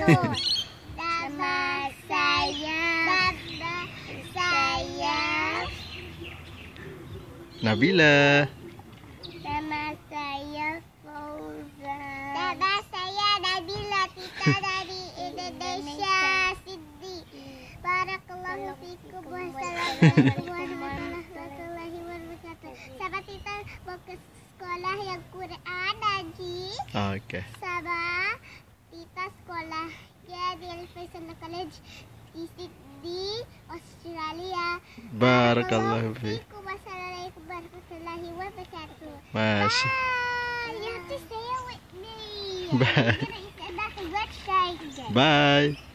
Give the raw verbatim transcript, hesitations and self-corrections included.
Nama saya Nama saya Nabila. Nama saya Fauzan. Nama saya Nabila, kita dari Indonesia, Sydney. Barakallahu fikum. Wassalamualaikum warahmatullahi wabarakatuh. Sahabat kita mau ke sekolah yang Quran, Najib. Okey. Sama kita sekolahnya di Al-Faisal College di Sydney, Australia. Barakallahu fiik. Wassalamualaikum warahmatullahi wabarakatuh. Masya. Bye. You have to stay with me. Bye. You're gonna eat that good shake. Bye.